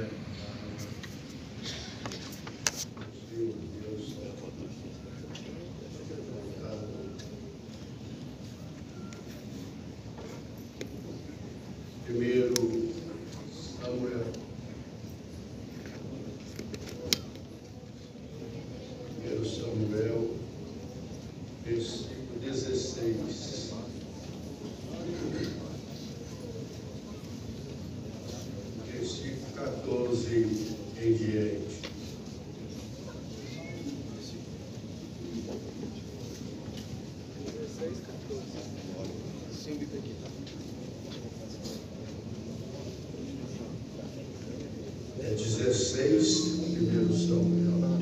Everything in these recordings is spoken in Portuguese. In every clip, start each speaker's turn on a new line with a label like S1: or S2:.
S1: Primeiro Samuel, versículo 16. Versículo 14 em diante. É 16, primeiro Samuel,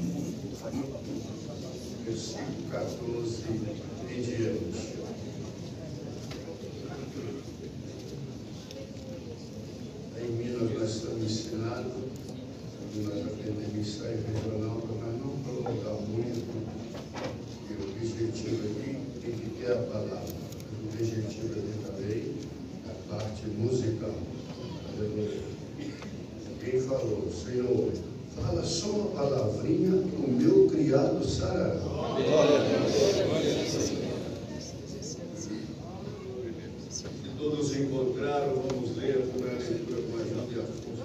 S1: versículo 14 em diante. Em Minas nós estamos ensinando, nós aprendemos ensaio regional, mas não prolongar muito, porque o objetivo aqui tem que ter a palavra. O objetivo aqui também é a parte musical. Aleluia. Quem falou? Senhor, fala só uma palavrinha do meu criado sarará. Se todos encontraram, vamos ler a leitura com a ajuda de Afonso,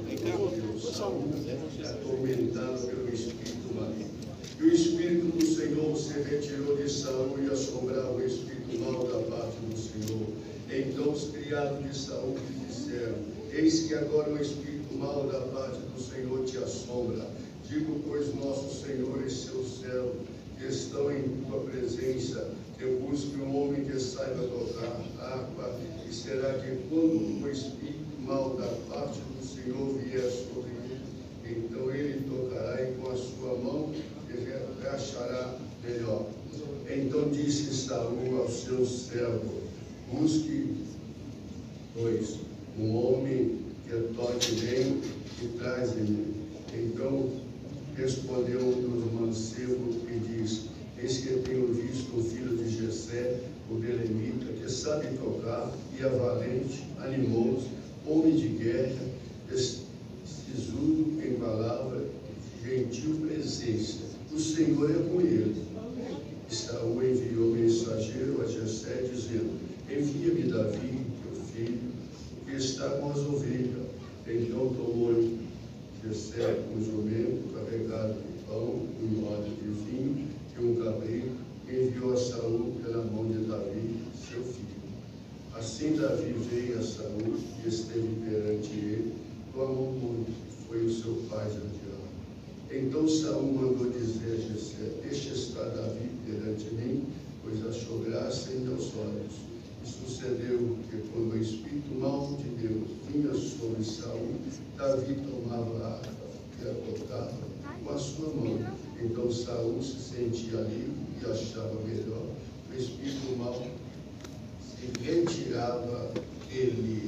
S1: atormentado pelo Espírito maligno. E o Espírito do Senhor se retirou de Saul e assombrava o Espírito mau da parte do Senhor. Então os criados de Saul lhe disseram: eis que agora o Espírito mal da parte do Senhor te assombra. Digo, pois, nosso Senhor e seu servo, que estão em tua presença, que busque um homem que saiba tocar harpa, e será que quando o Espírito mal da parte do Senhor vier sobre ele, então ele tocará e com a sua mão achará melhor. Então disse Saul ao seu servo: busque, pois, um homem que toque bem e traz-me. Então respondeu um dos mancebos e disse: eis que tenho visto o filho de Jessé, o belemita, que sabe tocar e é valente, animoso, homem de guerra, sisudo em palavra, gentil presença. O Senhor é com ele. E Saul enviou mensageiro a Jessé, dizendo: envia-me Davi, teu filho, que está com as ovelhas. Então tomou Jessé um jumento carregado de pão, um odre de vinho e um cabrito, e enviou a Saul pela mão de Davi, seu filho. Assim Davi veio a Saul e esteve perante ele, o amou muito, foi o seu pai Jadiel. Então Saul mandou dizer a Jessé: este está Davi perante mim, pois achou graça em meus olhos. Sucedeu que, quando o Espírito mau de Deus vinha sobre Saul, Davi tomava a harpa e a tocava com a sua mão. Então Saul se sentia livre e achava melhor. O Espírito mau se retirava dele.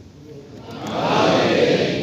S1: Amém.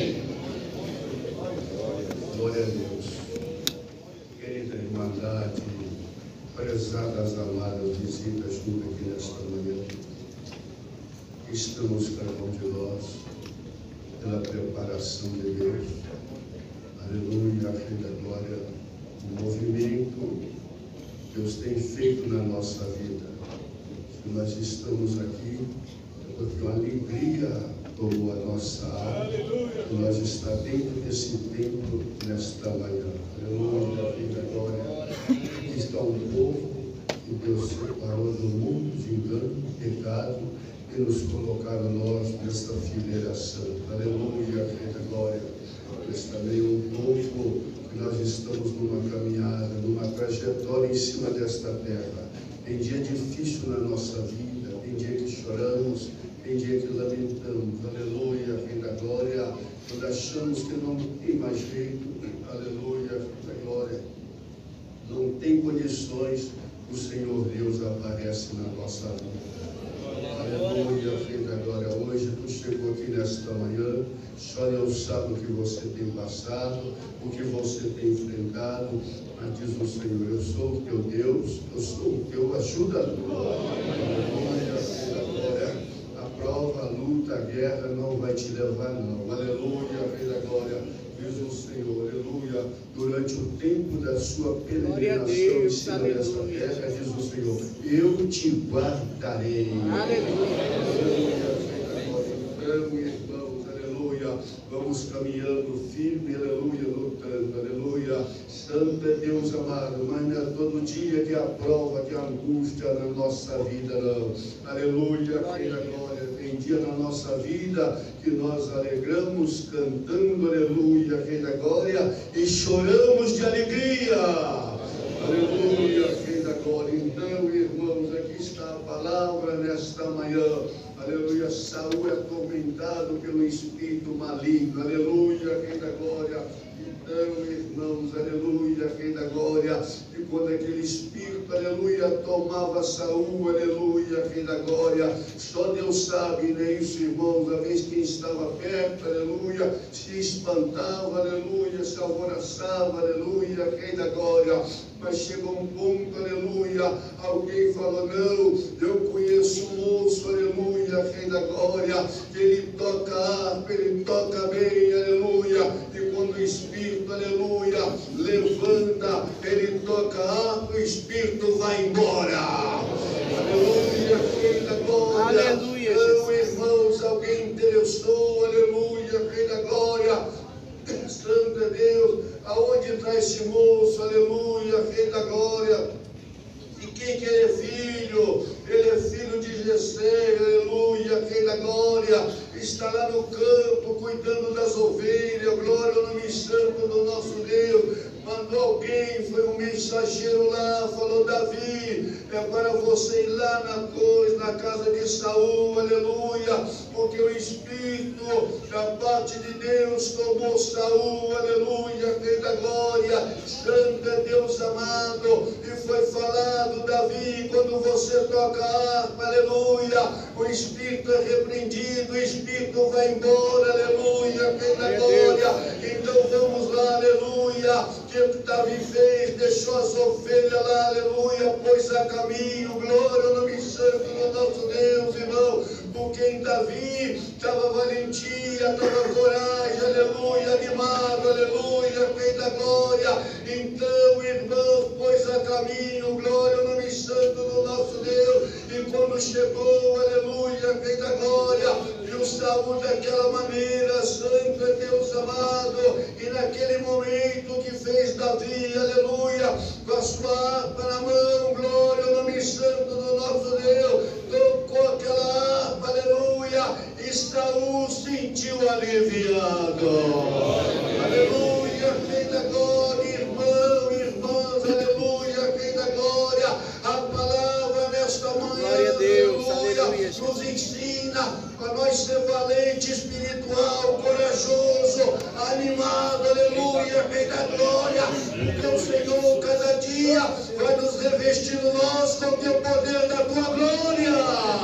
S1: Glória a Deus. Querida Irmandade, prezadas, amadas visitas tudo aqui nesta manhã, estamos cada um de nós pela preparação de Deus. Aleluia, a fé da glória, o movimento que Deus tem feito na nossa vida. Se nós estamos aqui, é porque uma alegria tomou a nossa alma, que nós está dentro desse templo nesta manhã. Aleluia, a fé da glória. Aqui está um povo que Deus separou do mundo de engano, pecado, e nos colocaram nós nesta fileira santa. Aleluia, fé da glória. Mas também um povo que nós estamos numa caminhada, numa trajetória em cima desta terra. Tem dia difícil na nossa vida, tem dia que choramos, tem dia que lamentamos. Aleluia, fé da glória. Quando achamos que não tem mais jeito, aleluia, fé da glória, não tem condições, o Senhor Deus aparece na nossa vida. Aleluia, filho da glória. Hoje tu chegou aqui nesta manhã, só Deus sabe o que você tem passado, o que você tem enfrentado, mas diz o Senhor: eu sou o teu Deus, eu sou o teu ajudador. Aleluia, filho da glória. A prova, a luta, a guerra não vai te levar, não. Aleluia, Rei da Glória. Diz o Senhor, aleluia, durante o tempo da sua peregrinação em cima desta terra, diz o Senhor, eu te guardarei.
S2: Aleluia.
S1: Então, irmãos, aleluia, vamos caminhando firme, aleluia, lutando, aleluia. Santo é Deus amado, mas não é todo dia que há prova, que há angústia na nossa vida, não. Aleluia, Rei da Glória. Tem dia na nossa vida que nós alegramos cantando, aleluia, Rei da Glória, e choramos de alegria. Aleluia, Rei da Glória. Então, irmãos, aqui está a palavra nesta manhã. Aleluia, Saul é atormentado pelo espírito maligno. Aleluia, Rei da Glória. Então, irmãos, aleluia, Rei da Glória, e quando aquele espírito, aleluia, tomava Saul, aleluia, Rei da Glória, só Deus sabe, né, isso, irmãos, a vez quem estava perto, aleluia, se espantava, aleluia, se alvoroçava, aleluia, Rei da Glória. Mas chegou um ponto, aleluia, alguém falou, não, eu conheço um moço, aleluia, Rei da Glória, que ele toca harpa, ele toca bem, aleluia, e quando o Espírito, aleluia, levanta, ele toca harpa, o Espírito vai embora. Aleluia, Rei da Glória.
S2: Aleluia,
S1: então, irmãos, alguém interessou, aleluia, Rei da Glória. Santo é Deus, aonde está esse moço, aleluia, Rei da Glória, e quem que ele é filho? Ele é filho de Jessé, aleluia, Rei da Glória, está lá no campo, cuidando das ovelhas, glória ao nome santo do nosso Deus. Mandou alguém, foi um mensageiro lá, falou, Davi, é para você ir lá na casa de Saul, aleluia, porque o Espírito da parte de Deus tomou Saul, aleluia, Rei da Glória, santo é Deus amado, e foi falado, Davi, quando você toca a harpa, aleluia, o Espírito é repreendido, o Espírito vai embora, aleluia, Rei da Glória, então vamos lá, aleluia, que Davi fez, deixou as ovelhas lá, aleluia, pôs a caminho, glória ao nome santo do nosso Deus, irmão, porque em Davi estava valentia, estava coragem, aleluia, animado, aleluia, Rei da Glória, então, irmão, pôs a caminho, glória ao nome santo do nosso Deus, e quando chegou, aleluia, Rei da Glória, viu Saul daquela maneira, santo é Deus amado, e naquele momento que fez Davi, aleluia, com a sua harpa na mão, glória ao nome santo do nosso Deus, tocou aquela harpa, aleluia, e Saul sentiu aliviado, aleluia, Rei da Glória, irmão, irmãs, aleluia, Rei da Glória, a palavra nesta manhã,
S2: Deus,
S1: aleluia, nos ensina para nós ser valente, espiritual, corajoso, animado, aleluia, Rei da Glória, porque o Senhor cada dia vai nos revestindo nós com o teu poder da tua glória.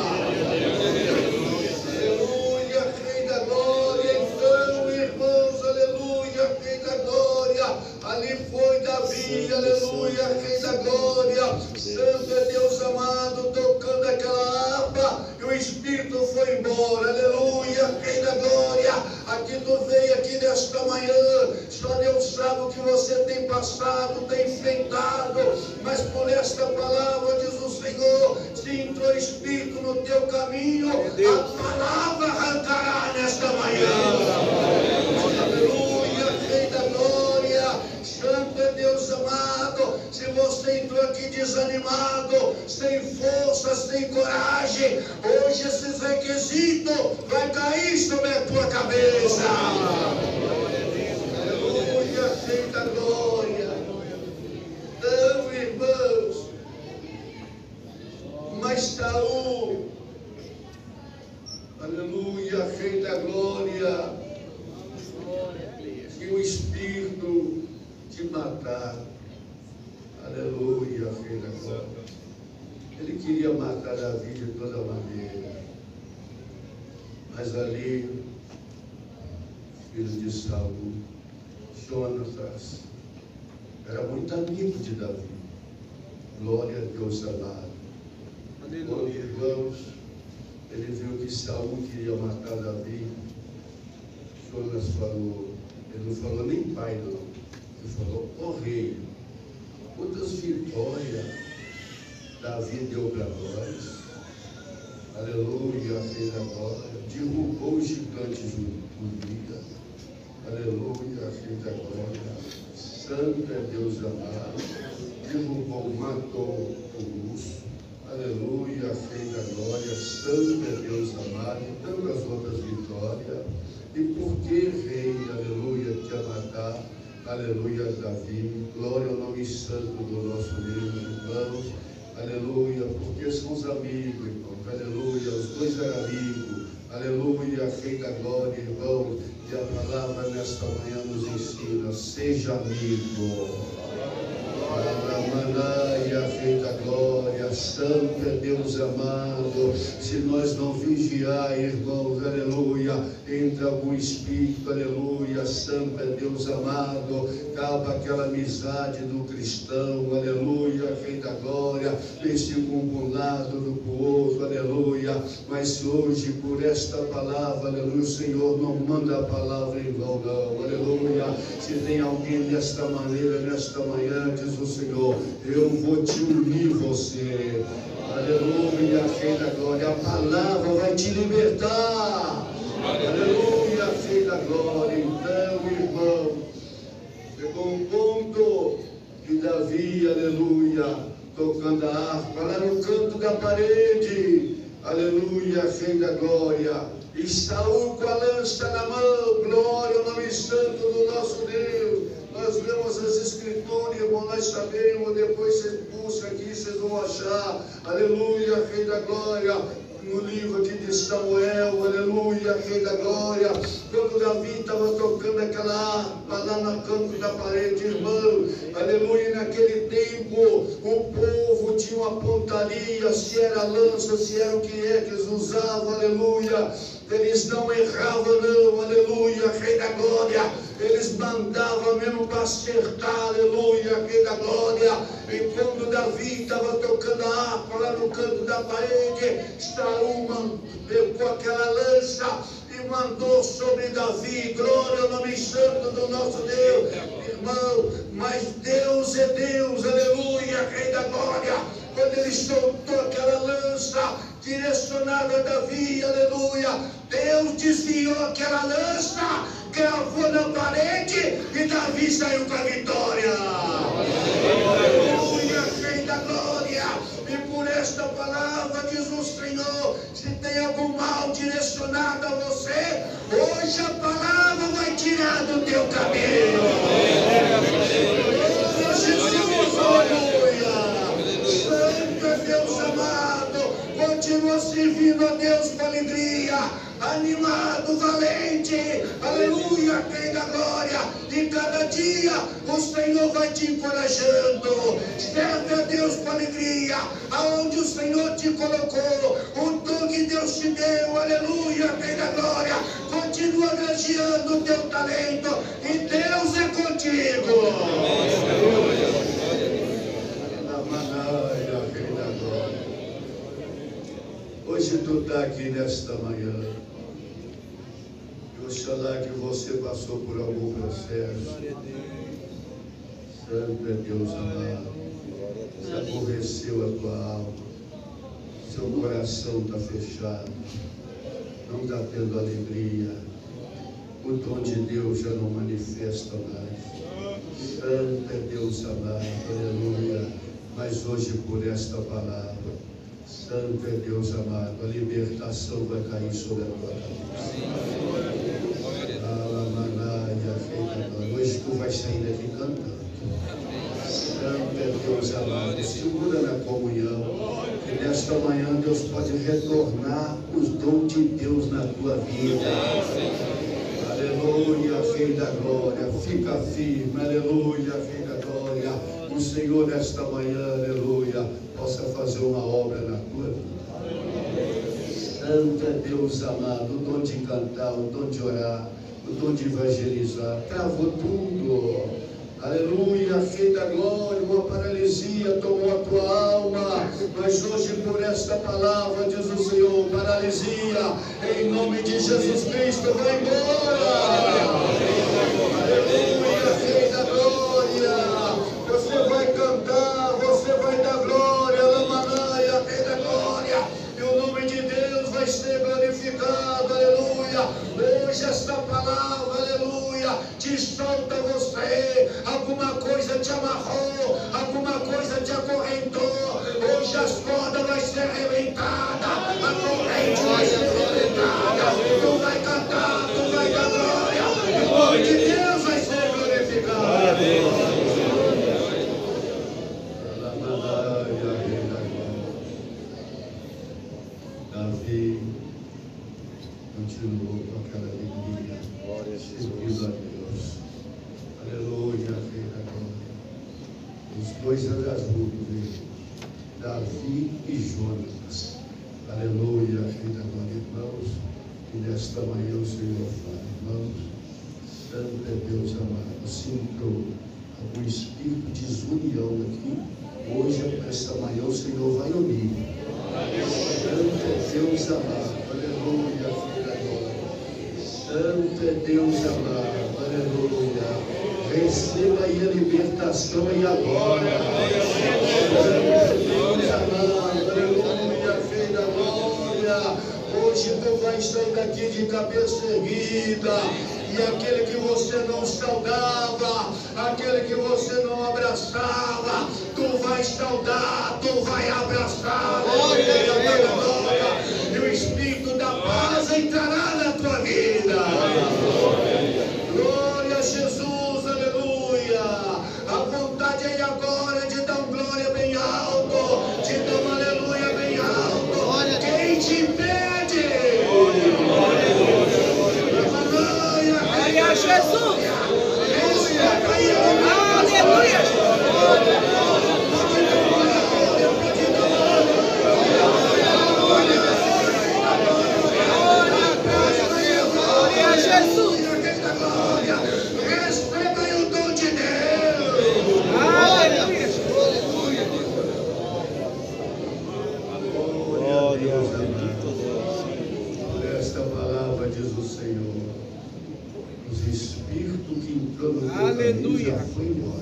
S1: Aleluia, Rei da Glória, então, irmãos, aleluia, Rei da Glória, ali foi Davi, aleluia, Rei da Glória, santo é Deus amado, tocando aquela harpa, e o Espírito foi embora, aleluia, Rei da Glória, aqui tu veio aqui nesta manhã, só Deus sabe o que você tem passado, tem enfrentado, mas por esta palavra, diz o Senhor, se entrou o Espírito no teu caminho, a palavra arrancará nesta manhã, aleluia, Rei da Glória, santo é Deus amado, se você entrou aqui desanimado, sem força, sem coragem, hoje esses requisitos vai cair sobre a tua cabeça. Aleluia, Rei da Glória. Então, irmãos, mas Saul, aleluia, Rei da Glória, tinha o espírito de matar, aleluia, Rei da Glória. Ele queria matar Davi de toda maneira, mas ali, filho de Saul, Jonatas, era muito amigo de Davi, glória a Deus amado. Aleluia, irmãos, ele viu que Saul queria matar Davi. Jonas falou, ele não falou nem pai não, ele falou, ó rei, quantas vitórias Davi deu para nós. Aleluia, fez a glória, derrubou os gigantes Urias. Aleluia, fez a glória. Santo é Deus amado. Derrubou, matou o urso. Aleluia, fez a glória. Santo é Deus amado. E tantas outras vitórias. E por que rei, aleluia, quer matar? Aleluia, Davi. Glória ao nome santo do nosso Deus, irmãos. Aleluia, porque são os amigos, irmãos. Aleluia, os dois eram amigos. Aleluia, rei da glória, irmão. E a palavra nesta manhã nos ensina: seja amigo. Alamanaia, rei da glória, santo é Deus amado. Se nós não vigiar, irmãos, aleluia, entra algum espírito, aleluia, santo é Deus amado, acaba aquela amizade do cristão, aleluia, rei da glória, pense um lado do outro, aleluia. Mas se hoje, por esta palavra, aleluia, o Senhor não manda a palavra em vão, não, aleluia. Se tem alguém desta maneira, nesta manhã, diz o Senhor, eu vou te unir você, aleluia, rei da glória, a palavra vai te libertar, aleluia, rei da glória. Então, irmão, chegou um ponto que Davi, aleluia, tocando a harpa lá no canto da parede, aleluia, rei da glória, e Saul com a lança na mão, glória ao nome santo do nosso Deus. Nós lemos as escrituras, irmão, nós sabemos, depois vocês buscam aqui, vocês vão achar, aleluia, rei da glória, no livro aqui de Samuel, aleluia, rei da glória, quando Davi estava tocando aquela harpa lá no canto da parede, irmão, aleluia, naquele tempo, o povo tinha uma pontaria, se era lança, se era o que é que eles usavam, aleluia, eles não erravam não, aleluia, rei da glória, eles mandavam mesmo para acertar, aleluia, rei da glória. E quando Davi estava tocando a harpa lá no canto da parede, Saul pegou aquela lança e mandou sobre Davi, glória ao nome santo do nosso Deus, irmão, mas Deus é Deus, aleluia, rei da glória. Quando ele soltou aquela lança direcionada a Davi, aleluia, Deus desviou aquela lança, gravou na parede e Davi saiu com a vitória. Aleluia, rei da glória. E por esta palavra diz o Senhor, se tem algum mal direcionado a você, hoje a palavra vai tirar do teu caminho. Jesus, aleluia. Santo é Deus amado, continua servindo a Deus com alegria, animado, valente, aleluia, rei da glória. E cada dia o Senhor vai te encorajando. Serve a Deus com alegria, aonde o Senhor te colocou, o dom que Deus te deu, aleluia, rei da glória. Continua granjeando o teu talento e Deus é contigo. Hoje tu está aqui nesta manhã, e oxalá que você passou por algum processo. Santo é Deus amado, se aborreceu a tua alma, seu coração está fechado, não está tendo alegria, o dom de Deus já não manifesta mais. Santo é Deus amado, aleluia. Mas hoje por esta palavra, santo é Deus amado, a libertação vai cair sobre a tua cabeça. Hoje tu vai sair daqui cantando. Santo é Deus amado, segura na comunhão, que nesta manhã Deus pode retornar os dons de Deus na tua vida. Aleluia, rei da glória, fica firme, aleluia, rei da glória. O Senhor nesta manhã, aleluia, possa fazer uma obra na tua vida. Santo é Deus amado, o dom de cantar, o dom de orar, o dom de evangelizar, travou tudo. Aleluia, Rei da glória, uma paralisia tomou a tua alma, mas hoje por esta palavra diz o Senhor, paralisia, em nome de Jesus Cristo, vai embora. Aleluia, Rei da glória, você vai cantar, você vai dar glória, Lamanaia, Rei da glória, e o nome de Deus vai ser glorificado, aleluia. Hoje esta palavra, aleluia, te solta você, alguma coisa te amarrou, alguma coisa te acorrentou, hoje as cordas vai ser arrebentada, a corrente vai ser arrebentada, tu vai cantar, tu vai dar glória, o nome de Deus vai ser glorificado. Davi continuou com aquela alegria, servindo a Deus. Aleluia, Rei da glória. Os dois ajudam, Davi e Jonatas. Aleluia, Rei da glória, irmãos. E nesta manhã o Senhor fala, irmãos, santo é Deus amado. Sinto algum espírito de desunião aqui. Hoje, esta manhã, o Senhor vai unir. Santo é Deus amado. Aleluia, Rei da glória. Santo é Deus amado. Aleluia. Receba aí a libertação e agora. Deus amado, aleluia, Rei da glória. Hoje tu vais sair daqui de cabeça erguida. E aquele que você não saudava, aquele que você não abraçava, tu vais saudar, tu vai abraçar. Aleluia, glória. E o Espírito da paz entrará na tua vida. Glória a Jesus, aleluia. A vontade é agora de dar glória bem alto, de dar uma aleluia bem alto. Quem te impede?
S2: Glória a Jesus. Aleluia.
S1: Aleluia. Já foi embora.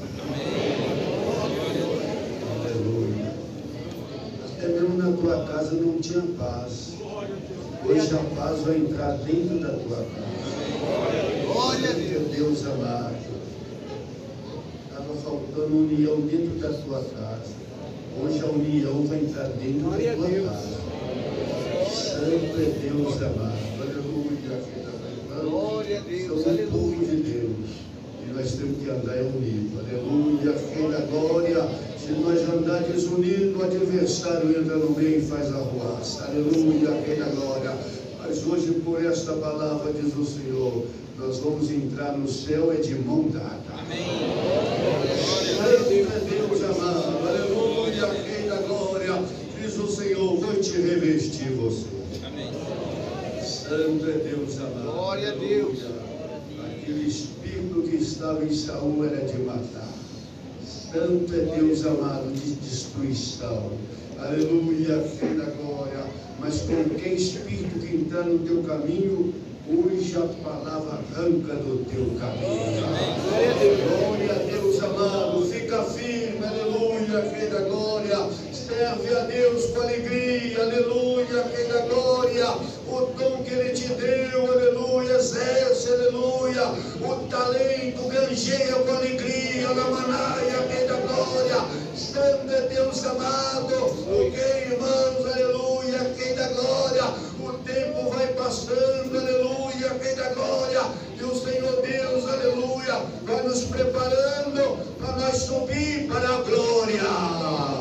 S1: Aleluia. Até mesmo na tua casa não tinha paz. Hoje a paz vai entrar dentro da tua casa. Glória a Deus amado. Estava faltando união dentro da tua casa. Hoje a união vai entrar dentro da tua casa. Santo é Deus amado. Aleluia.
S2: Glória a Deus.
S1: Somos o povo de Deus. Nós temos que andar unidos, aleluia, Rei da glória. Se nós andarmos unidos, o adversário entra no meio e faz arruaça, aleluia, Rei da glória. Mas hoje, por esta palavra, diz o Senhor, nós vamos entrar no céu é de mão dada. Amém. Santo é Deus amado, aleluia, Rei da glória. Diz o Senhor, vou te revestir você. Amém. Santo é Deus amado.
S2: Glória a Deus.
S1: Aquele espírito que estava em Saul era de matar. Santo é Deus amado, de destruição. Aleluia, Rei da glória. Mas qualquer espírito que entrar no teu caminho, hoje a palavra arranca do teu caminho. Glória a Deus amado. Fica firme, aleluia, Rei da glória. Serve a Deus com alegria, aleluia, Rei da glória. O dom que Ele te deu, aleluia, exerce, aleluia. O talento granjeia com alegria, na manaia, Rei da glória. Santo é Deus amado, porque irmãos, aleluia, Rei da glória. O tempo vai passando, aleluia, Rei da glória. E o Senhor Deus, aleluia, vai nos preparando para nós subir para a glória.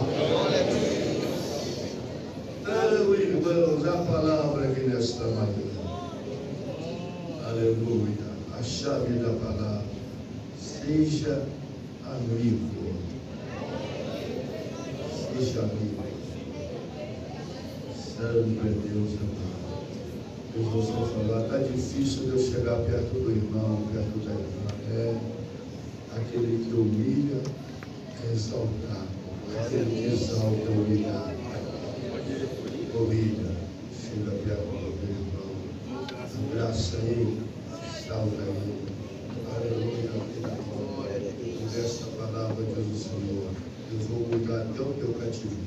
S1: Então, irmãos, a palavra aqui nesta manhã. Aleluia. A chave da palavra. Seja amigo. Seja amigo. Santo é Deus amado. Eu vou só falar, está difícil de eu chegar perto do irmão, perto da irmã. Aquele que humilha é exaltado. Aquele que exalta é humilhado. Humilha, chega a bola, meu irmão. Abraça ele, salva ele. Aleluia. Por esta palavra, Deus do Senhor, eu vou mudar até o teu cativeiro.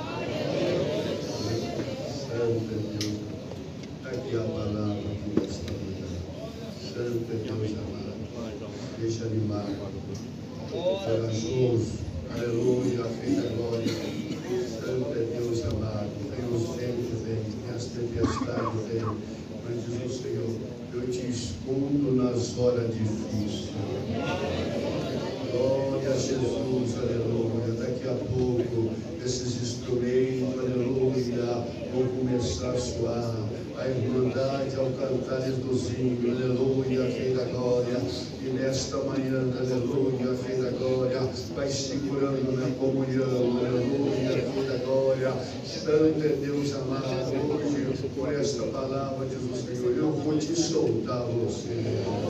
S1: Santo é Deus. Aqui a palavra aqui nesta manhã. Santo é Deus amado. Deixa animado. Corajoso. Aleluia. Feita glória. Santo é Deus amado. Vem os ventos, vem as tempestades, vem. Mas diz o Senhor, eu te escondo nas horas difíceis. Glória a Jesus, aleluia. Daqui a pouco, esses instrumentos, aleluia, vão começar a soar. A irmandade ao cantares dos hinos, aleluia, Rei da glória. E nesta manhã, aleluia, Rei da glória, vai segurando na comunhão, aleluia, Rei da glória. Santo é Deus amado, hoje, por esta palavra, diz o Senhor, eu vou te soltar, você.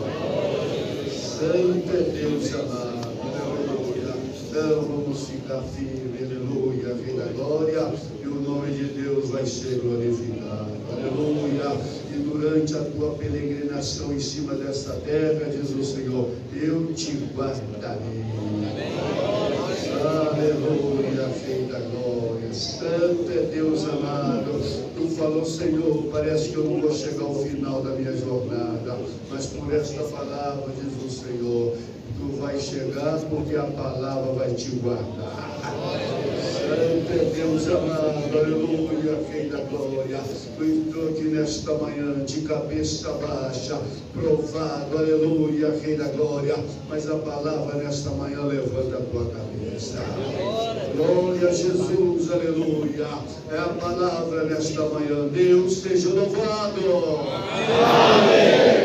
S1: Santo é Deus amado, aleluia. Então vamos ficar firmes, aleluia, Rei da glória. E o nome de Deus vai ser glorificado, aleluia. E durante a tua peregrinação em cima desta terra, diz o Senhor, eu te guardarei. Aleluia, Rei da glória. Santo é Deus amado. Tu falou, Senhor, parece que eu não vou chegar ao final da minha jornada, mas por esta palavra, diz o Senhor, tu vai chegar porque a palavra vai te guardar. Santo é Deus amado, aleluia, Rei da glória. Tu entrou aqui nesta manhã de cabeça baixa, provado, aleluia, Rei da glória. Mas a palavra nesta manhã levanta a tua cabeça. Glória a Jesus, aleluia. É a palavra nesta manhã. Deus seja louvado. Amém.